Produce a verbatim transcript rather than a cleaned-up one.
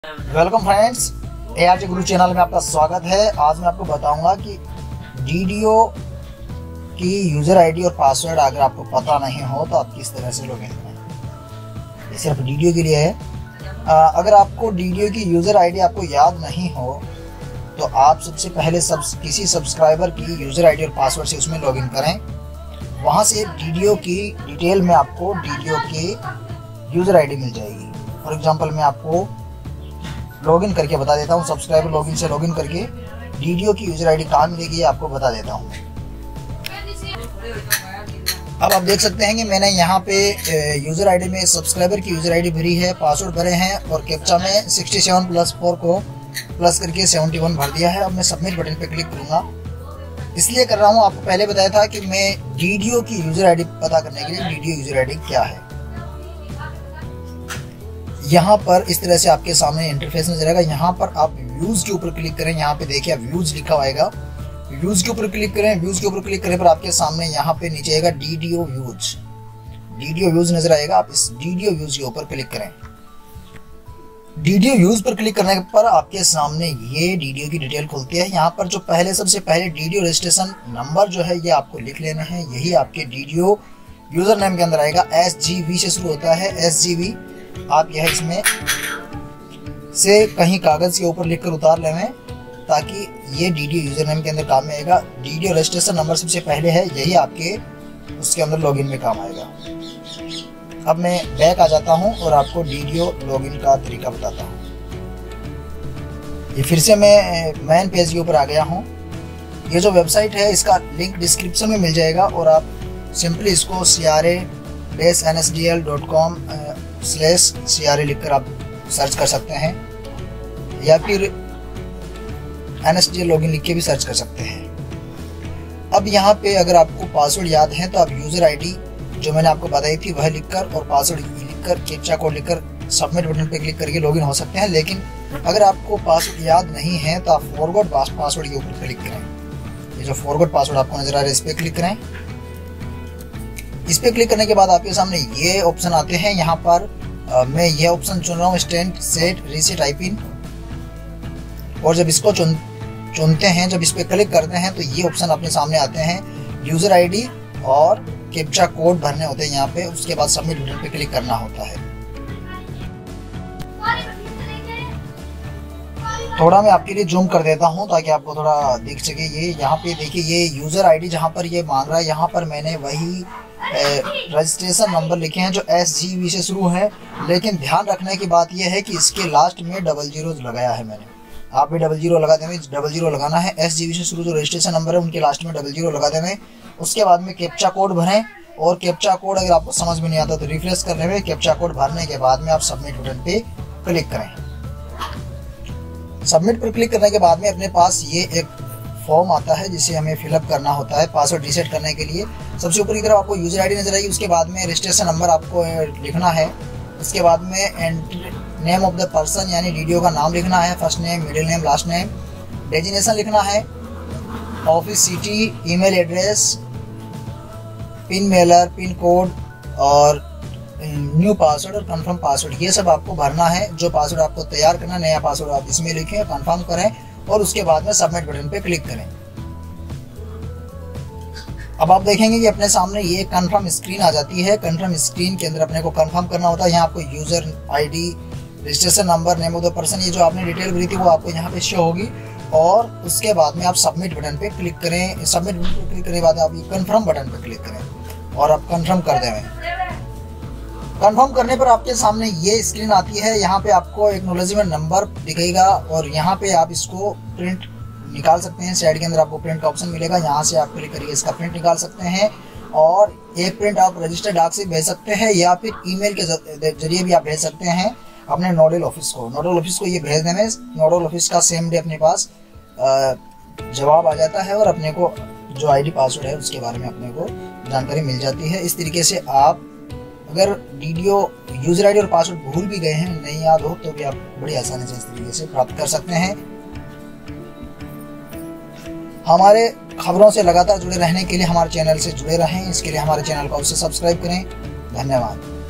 Welcome friends, A R T Guru channel में आपका स्वागत है। आज मैं आपको बताऊंगा कि डीडीओ की यूज़र आईडी और पासवर्ड अगर आपको पता नहीं हो तो आप किस तरह से लॉगिन करें। ये सिर्फ डीडीओ के लिए है। आ, अगर आपको डीडीओ की यूज़र आईडी आपको याद नहीं हो तो आप सबसे पहले सब किसी सब्सक्राइबर की यूज़र आईडी और पासवर्ड से उसमें लॉगिन करें। वहाँ से डीडीओ की डिटेल में आपको डीडीओ की यूज़र आईडी मिल जाएगी। फॉर एग्जांपल मैं आपको लॉगिन करके बता देता हूँ। सब्सक्राइबर लॉगिन से लॉगिन करके डीडीओ की यूज़र आईडी कहाँ मिलेगी ये आपको बता देता हूँ। अब आप देख सकते हैं कि मैंने यहाँ पे यूज़र आईडी में सब्सक्राइबर की यूज़र आईडी भरी है, पासवर्ड भरे हैं और कैप्चा में सिक्सटी सेवन प्लस फोर को प्लस करके सेवेंटी वन भर दिया है। अब मैं सबमिट बटन पे क्लिक करूँगा। इसलिए कर रहा हूँ, आपको पहले बताया था कि मैं डीडीओ की यूज़र आईडी पता करने के लिए डीडीओ यूज़र आईडी क्या है। यहाँ पर इस तरह से आपके सामने इंटरफेस नजर आएगा। यहाँ पर आप व्यूज के ऊपर क्लिक करें। यहाँ पे देखिए व्यूज लिखा आएगा, व्यूज के ऊपर क्लिक करें। व्यूज के ऊपर क्लिक करने पर आपके सामने यहाँ पे नीचे आएगा डीडीओ व्यूज। डीडीओ व्यूज नजर आएगा, आप इस डीडीओ व्यूज के ऊपर क्लिक करें। डीडीओ व्यूज पर क्लिक करने पर आपके सामने ये डीडीओ की डिटेल खुलती है। यहाँ पर जो पहले सबसे पहले डीडीओ रजिस्ट्रेशन नंबर जो है ये आपको लिख लेना है। यही आपके डीडीओ यूजर नेम के अंदर आएगा। एस जी वी से शुरू होता है, एस जी वी। आप यह इसमें से कहीं कागज के ऊपर लिखकर उतार लें ताकि ये डीडीओ यूजर नेम के अंदर काम में आएगा। डीडीओ रजिस्ट्रेशन नंबर सबसे पहले है, यही आपके उसके अंदर लॉगिन में काम आएगा। अब मैं बैक आ जाता हूं और आपको डीडीओ लॉगिन का तरीका बताता हूं। ये फिर से मैं मेन पेज के ऊपर आ गया हूं। ये जो वेबसाइट है इसका लिंक डिस्क्रिप्शन में मिल जाएगा और आप सिंपली इसको C R A dash N S D L dot com slash C R A लिख कर आप सर्च कर सकते हैं, या फिर N S D L login लिख के भी सर्च कर सकते हैं। अब यहाँ पे अगर आपको पासवर्ड याद है तो आप यूज़र आईडी जो मैंने आपको बताई थी वह लिखकर और पासवर्ड लिखकर कैप्चा कोड लिखकर सबमिट बटन पे क्लिक करके लॉगिन हो सकते हैं। लेकिन अगर आपको पासवर्ड याद नहीं है तो आप फॉरवर्ड पासवर्ड के ऊपर क्लिक करें। ये जो फॉरवर्ड पासवर्ड आपको नजर आ रहा है इस पर क्लिक करें। इस पे क्लिक करने के बाद आपके सामने ये ऑप्शन आते हैं। यहाँ पर आ, मैं ये ऑप्शन चुन रहा हूँ, stand set reset type in. और जब इसको चुन चुनते हैं, जब इस पे क्लिक करते हैं तो ये ऑप्शन अपने सामने आते हैं। यूजर आईडी और कैप्चा कोड भरने होते हैं यहाँ पे। उसके बाद सबमिट बटन पे क्लिक करना होता है। थोड़ा मैं आपके लिए जूम कर देता हूँ ताकि आपको थोड़ा दिख सके। ये यहाँ पे देखिए ये यूजर आईडी जहाँ पर ये मांग रहा है, यहाँ पर मैंने वही रजिस्ट्रेशन नंबर लिखे हैं जो एस जी वी से शुरू है। लेकिन ध्यान रखने की बात यह है कि इसके लास्ट में डबल जीरो लगाया है मैंने। आप भी डबल जीरो लगा देंगे, डबल जीरो लगाना है। एस जी वी से शुरू जो रजिस्ट्रेशन नंबर है उनके लास्ट में डबल जीरो लगा देंगे। उसके बाद में कैप्चा कोड भरें और कैप्चा कोड अगर आपको समझ में नहीं आता तो रिफ्रेश करने में कैप्चा कोड भरने के बाद में आप सबमिट बटन पे क्लिक करें। सबमिट पर क्लिक करने के बाद में अपने पास ये एक फॉर्म आता है जिसे हमें फिलअप करना होता है पासवर्ड रीसेट करने के लिए। सबसे ऊपर की तरफ आपको यूजर आईडी नजर आएगी, उसके बाद में रजिस्ट्रेशन नंबर आपको लिखना है। उसके बाद में नेम ऑफ द पर्सन यानी डीडीओ का नाम लिखना है, first name, middle name, last name. Designation लिखना है, office city, email address, pin mailer, pin code और न्यू पासवर्ड और कंफर्म पासवर्ड। ये सब आपको भरना है। जो पासवर्ड आपको तैयार करना, नया पासवर्ड आप इसमें लिखें, कंफर्म करें और उसके बाद में सबमिट बटन पे क्लिक करें। अब आप देखेंगे कि अपने सामने ये कंफर्म स्क्रीन आ जाती है। कंफर्म स्क्रीन के अंदर अपने को कंफर्म करना होता है। यहाँ आपको user ID, registration number, name of the person, ये जो आपने डिटेल भरी थी वो आपको यहाँ पे शो होगी। और उसके बाद में आप सबमिट बटन पे क्लिक करें। सबमिट बटन पे क्लिक करने के बाद आप ये कंफर्म बटन पे क्लिक करें और आप कंफर्म कर दें। कंफर्म करने पर आपके सामने ये स्क्रीन आती है। यहाँ पे आपको एक्नॉलेजमेंट नंबर दिखेगा और यहाँ पे आप इसको प्रिंट निकाल सकते हैं। साइड के अंदर आपको प्रिंट का ऑप्शन मिलेगा, यहाँ से आप क्लिक करके इसका प्रिंट निकाल सकते हैं। और एक प्रिंट आप रजिस्टर्ड डाक से भेज सकते हैं या फिर ईमेल के जरिए भी आप भेज सकते हैं अपने नोडल ऑफिस को। नोडल ऑफिस को ये भेजने में नोडल ऑफिस का सेम डे अपने पास जवाब आ जाता है और अपने को जो आईडी पासवर्ड है उसके बारे में अपने को जानकारी मिल जाती है। इस तरीके से आप अगर डीडीओ यूजर आईडी और पासवर्ड भूल भी गए हैं, नहीं याद हो, तो भी आप बड़ी आसानी से इस तरीके से प्राप्त कर सकते हैं। हमारे खबरों से लगातार जुड़े रहने के लिए हमारे चैनल से जुड़े रहें। इसके लिए हमारे चैनल को अवश्य सब्सक्राइब करें। धन्यवाद।